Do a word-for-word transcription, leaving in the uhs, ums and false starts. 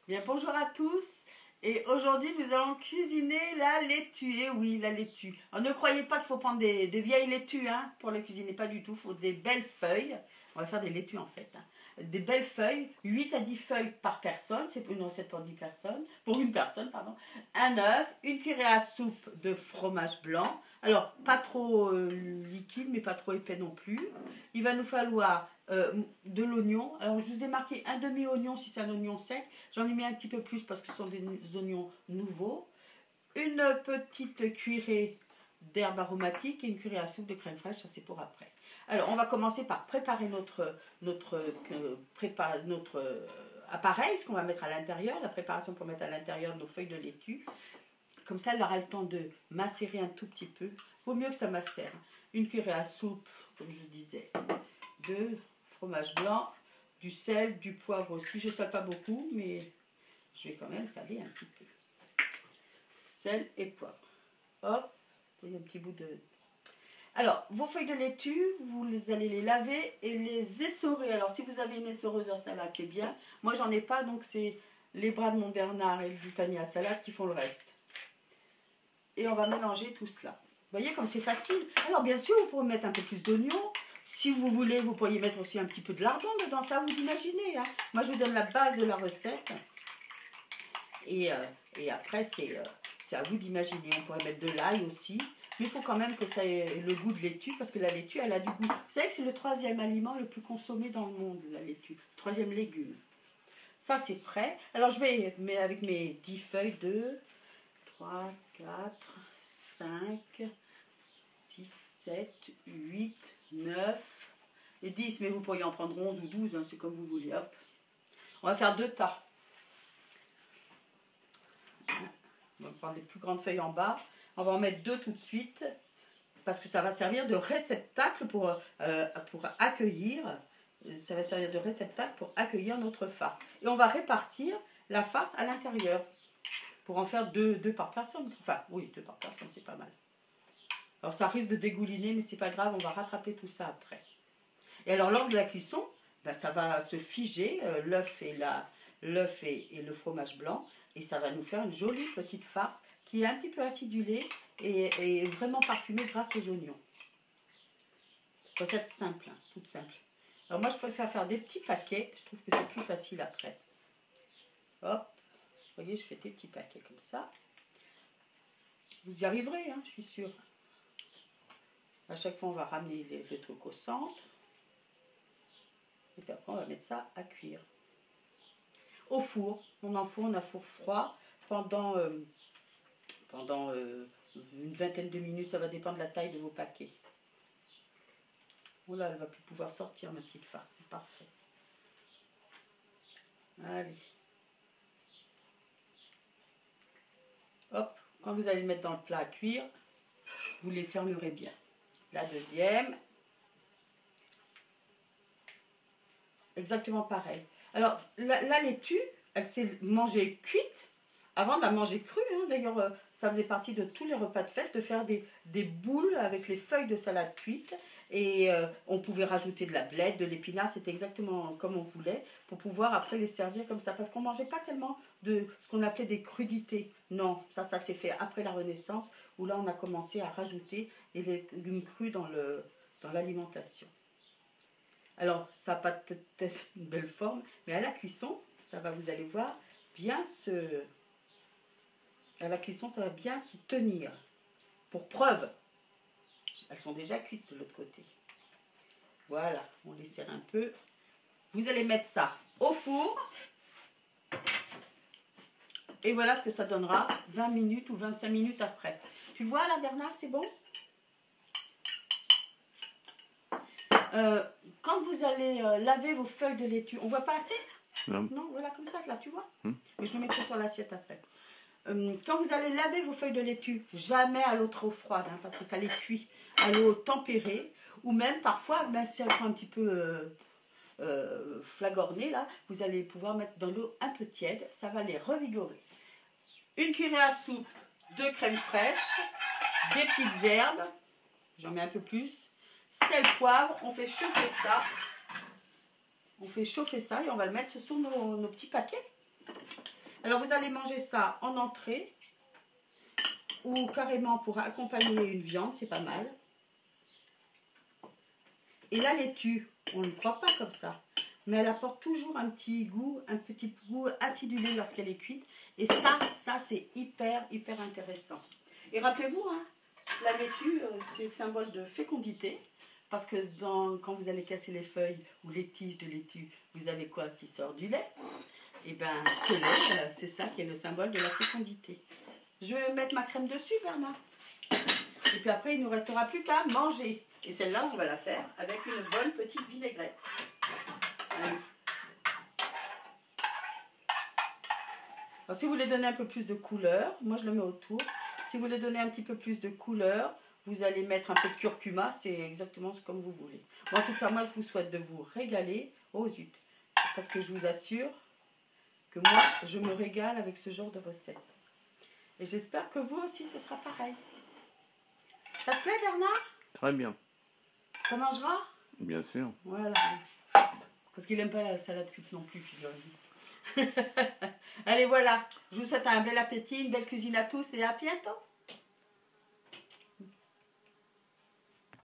Bien, bonjour à tous. Et aujourd'hui, nous allons cuisiner la laitue. Et oui, la laitue. Alors, ne croyez pas qu'il faut prendre des, des vieilles laitues hein, pour la cuisiner. Pas du tout. Il faut des belles feuilles. On va faire des laitues en fait. Hein. Des belles feuilles. huit à dix feuilles par personne. C'est une recette pour dix personnes. Pour une personne, pardon. Un œuf. Une cuillerée à soupe de fromage blanc. Alors, pas trop euh, liquide, mais pas trop épais non plus. Il va nous falloir euh, de l'oignon. Alors, je vous ai marqué un demi-oignon si c'est un oignon sec. J'en ai mis un petit peu plus parce que ce sont des oignons nouveaux. Une petite cuillerée d'herbes aromatiques et une cuillerée à soupe de crème fraîche. Ça, c'est pour après. Alors, on va commencer par préparer notre, notre, euh, prépa notre euh, appareil, ce qu'on va mettre à l'intérieur, la préparation pour mettre à l'intérieur nos feuilles de laitue. Comme ça, elle aura le temps de macérer un tout petit peu. Vaut mieux que ça macère. Une cuillerée à soupe, comme je vous disais, de fromage blanc, du sel, du poivre aussi. Je ne sale pas beaucoup, mais je vais quand même saler un petit peu. Sel et poivre. Hop, il y a un petit bout de... Alors, vos feuilles de laitue, vous les allez les laver et les essorer. Alors, si vous avez une essoreuse à salade, c'est bien. Moi, j'en ai pas, donc c'est les bras de mon Bernard et le panier à salade qui font le reste. Et on va mélanger tout cela. Vous voyez comme c'est facile. Alors, bien sûr, vous pourrez mettre un peu plus d'oignons. Si vous voulez, vous pourriez mettre aussi un petit peu de lardon dedans. Ça, vous imaginez. Hein. Moi, je vous donne la base de la recette. Et, euh, et après, c'est euh, à vous d'imaginer. On pourrait mettre de l'ail aussi. Mais il faut quand même que ça ait le goût de laitue, parce que la laitue, elle a du goût. Vous savez que c'est le troisième aliment le plus consommé dans le monde, la laitue. Troisième légume. Ça, c'est prêt. Alors, je vais, mais avec mes dix feuilles de trois, quatre, cinq, six, sept, huit, neuf et dix. Mais vous pourriez en prendre onze ou douze, hein, c'est comme vous voulez. Hop. On va faire deux tas. On va prendre les plus grandes feuilles en bas. On va en mettre deux tout de suite parce que ça va servir de réceptacle pour, euh, pour accueillir. Ça va servir de réceptacle pour accueillir notre farce. Et on va répartir la farce à l'intérieur pour en faire deux, deux par personne. Enfin, oui, deux par personne, c'est pas mal. Alors ça risque de dégouliner, mais c'est pas grave, on va rattraper tout ça après. Et alors lors de la cuisson, ben, ça va se figer, euh, l'œuf et, la, l'œuf et, et le fromage blanc. Et ça va nous faire une jolie petite farce qui est un petit peu acidulée et, et vraiment parfumée grâce aux oignons. Recette simple, hein, toute simple. Alors moi je préfère faire des petits paquets, je trouve que c'est plus facile après. Hop, vous voyez, je fais des petits paquets comme ça. Vous y arriverez, hein, je suis sûre. À chaque fois on va ramener les, le truc au centre. Et puis après on va mettre ça à cuire. Au four, on enfourne à four froid pendant, euh, pendant euh, une vingtaine de minutes, ça va dépendre de la taille de vos paquets. Oh là, elle ne va plus pouvoir sortir ma petite farce, c'est parfait. Allez. Hop, quand vous allez le mettre dans le plat à cuire, vous les fermerez bien. La deuxième, exactement pareil. Alors, la, la laitue, elle s'est mangée cuite avant de la manger crue. Hein. D'ailleurs, euh, ça faisait partie de tous les repas de fête de faire des, des boules avec les feuilles de salade cuites. Et euh, on pouvait rajouter de la blette, de l'épinard, c'était exactement comme on voulait, pour pouvoir après les servir comme ça. Parce qu'on ne mangeait pas tellement de ce qu'on appelait des crudités. Non, ça, ça s'est fait après la Renaissance, où là, on a commencé à rajouter des légumes crus dans le, dans l'alimentation. Alors, ça n'a pas peut-être une belle forme, mais à la cuisson, ça va, vous allez voir, bien se... À la cuisson, ça va bien se tenir. Pour preuve, elles sont déjà cuites de l'autre côté. Voilà, on les serre un peu. Vous allez mettre ça au four. Et voilà ce que ça donnera vingt minutes ou vingt-cinq minutes après. Tu vois là, Bernard, c'est bon ? Euh, quand vous allez euh, laver vos feuilles de laitue, on voit pas assez? Non. Non, voilà comme ça, là, tu vois. Hum. Mais je le mettrai sur l'assiette après. Euh, quand vous allez laver vos feuilles de laitue, jamais à l'eau trop froide, hein, parce que ça les cuit. À l'eau tempérée, ou même parfois, ben, si elles sont un petit peu euh, euh, flagornées, là, vous allez pouvoir mettre dans l'eau un peu tiède, ça va les revigorer. Une cuillerée à soupe de crème fraîche, des petites herbes, j'en mets un peu plus, sel, poivre, on fait chauffer ça. On fait chauffer ça et on va le mettre sur nos, nos petits paquets. Alors vous allez manger ça en entrée ou carrément pour accompagner une viande, c'est pas mal. Et la laitue, on ne croit pas comme ça, mais elle apporte toujours un petit goût, un petit goût acidulé lorsqu'elle est cuite. Et ça, ça c'est hyper, hyper intéressant. Et rappelez-vous, hein, la laitue, c'est le symbole de fécondité. Parce que dans, quand vous allez casser les feuilles ou les tiges de laitue, vous avez quoi qui sort? Du lait. Et bien, ce lait, c'est ça qui est le symbole de la fécondité. Je vais mettre ma crème dessus, Bernard. Et puis après, il ne nous restera plus qu'à manger. Et celle-là, on va la faire avec une bonne petite vinaigrette. Allez. Alors, si vous voulez donner un peu plus de couleur, moi je le mets autour. Si vous voulez donner un petit peu plus de couleur, vous allez mettre un peu de curcuma, c'est exactement comme vous voulez. Bon, en tout cas, moi, je vous souhaite de vous régaler. Oh zut, parce que je vous assure que moi, je me régale avec ce genre de recette. Et j'espère que vous aussi, ce sera pareil. Ça te plaît, Bernard? Très bien. Ça mangera? Bien sûr. Voilà. Parce qu'il n'aime pas la salade cuite non plus, figurez-vous. Allez, voilà. Je vous souhaite un bel appétit, une belle cuisine à tous et à bientôt.